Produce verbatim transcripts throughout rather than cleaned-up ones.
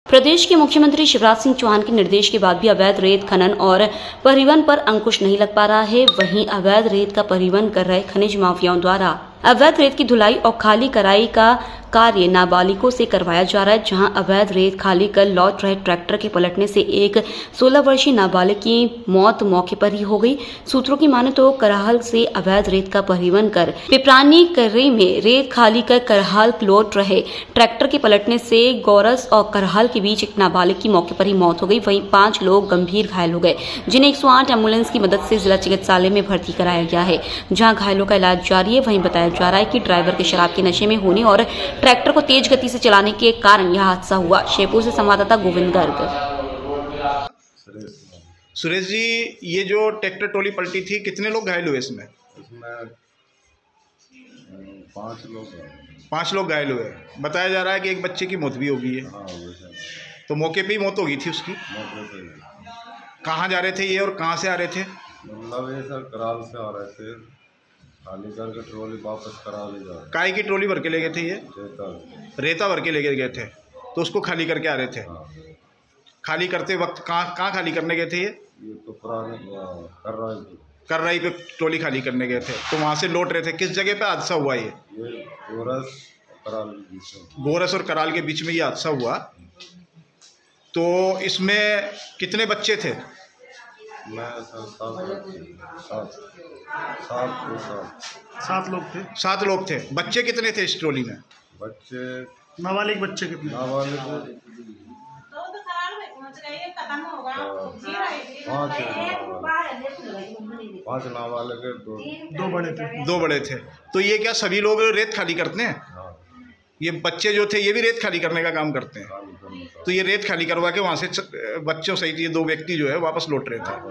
प्रदेश के मुख्यमंत्री शिवराज सिंह चौहान के निर्देश के बाद भी अवैध रेत खनन और परिवहन पर अंकुश नहीं लग पा रहा है। वहीं अवैध रेत का परिवहन कर रहे खनिज माफियाओं द्वारा अवैध रेत की धुलाई और खाली कराई का कार्य नाबालिगों से करवाया जा रहा है। जहां अवैध रेत खाली कर लौट रहे ट्रैक्टर के पलटने से एक सोलह वर्षीय नाबालिग की मौत मौके पर ही हो गई। सूत्रों की माने तो कराहल से अवैध रेत का परिवहन कर पिपरानी कर्री में रेत खाली कर करहाल लौट रहे ट्रैक्टर के पलटने से गौरस और करहाल के बीच एक नाबालिग की मौके पर ही मौत हो गई। वहीं पांच लोग गंभीर घायल हो गए, जिन्हें एक सौ आठ एम्बुलेंस की मदद से जिला चिकित्सालय में भर्ती कराया गया है, जहां घायलों का इलाज जारी है। वहीं बताया जा रहा है कि ड्राइवर के शराब के नशे में होने और ट्रैक्टर को तेज गति से चलाने के कारण यह हादसा हुआ। शेरपुर से संवाददाता गोविंद गर्ग। सुरेश जी, ये जो ट्रैक्टर ट्रॉली पलटी थी, कितने लोग घायल हुए इसमें? इसमें पांच लोग पांच लोग घायल हुए। बताया जा रहा है कि एक बच्चे की मौत भी हो गई है। हाँ, तो मौके पे ही मौत हो गई थी उसकी। कहाँ जा रहे थे ये और कहाँ से आ रहे थे? मतलब ये सर कराल से आ रहे थे, खाली करके ट्रॉली वापस कराल ले जा रहे। काय की ट्रॉली भर के ले गए थे ये? रेता रेता भर के ले गए थे, तो उसको खाली करके आ रहे थे। हाँ। खाली करते वक्त कहाँ कहाँ खाली करने गए थे ये? ये तो पुराने कर रहा है कर रही पे ट्रॉली खाली करने गए थे, तो वहाँ से लौट रहे थे। किस जगह पे हादसा हुआ ये? ये गोरस कराल के बीच में। गोरस और कराल के बीच में ये हादसा हुआ। तो इसमें कितने बच्चे थे? मैं सर सात सात सात सात लोग थे। सात लोग थे। बच्चे कितने थे इस ट्रॉली में? बच्चे नाबालिग बच्चे कितने? नाबालिग पाँच पाँच नाबालिग दो दो बड़े थे। दो बड़े थे। तो ये क्या सभी लोग रेत खाली करते हैं? हाँ, ये बच्चे जो थे ये भी रेत खाली करने का काम करते हैं। खाली करने का। तो ये रेत खाली करवा के वहाँ से बच्चों सहित ये दो व्यक्ति जो है वापस लौट रहे थे।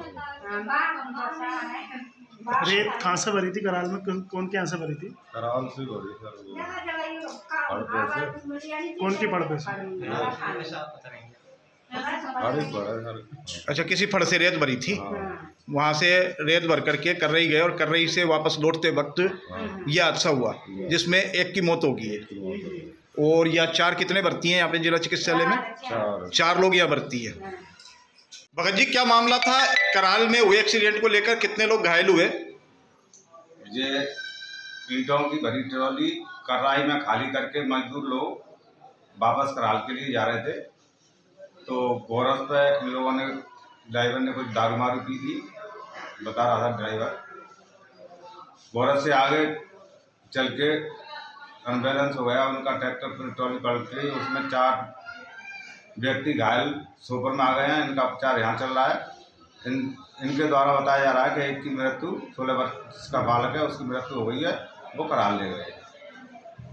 रेत कहाँ से भरी थी? कराल में कौन कौन के यहाँ से भरी थी? कराल से भरी सर, वो पड़ते से। कौन की पड़पे से? अरे बड़ा सर। अच्छा, किसी फड़ से रेत भरी थी, हाँ। वहाँ से रेत भर करके कर्रई गए और कर्रई से वापस लौटते वक्त यह हादसा हुआ, जिसमें एक की मौत हो गई है। और यह चार कितने भर्ती हैं यहाँ पे जिला चिकित्सालय में? चार चार लोग यहाँ भर्ती है। भगत जी, क्या मामला था कराल में हुए एक्सीडेंट को लेकर? कितने लोग घायल हुए? ये ईंटों की भरी ट्रॉली कराई में खाली करके मजदूर लोग वापस कराल के लिए जा रहे थे। तो गोरस पे इन लोगों ने ड्राइवर ने कुछ दारू मारू पी थी, बता रहा था ड्राइवर। गोरस से आगे चल के अनबैलेंस हो गया उनका ट्रैक्टर, फिर ट्रॉली पलट गई। उसमें चार व्यक्ति घायल सोपर में आ गए हैं। इनका उपचार यहाँ चल रहा है। इन इनके द्वारा बताया जा रहा है कि एक की मृत्यु, सोलह वर्ष का बालक है, उसकी मृत्यु हो गई है, वो कराल ले गए।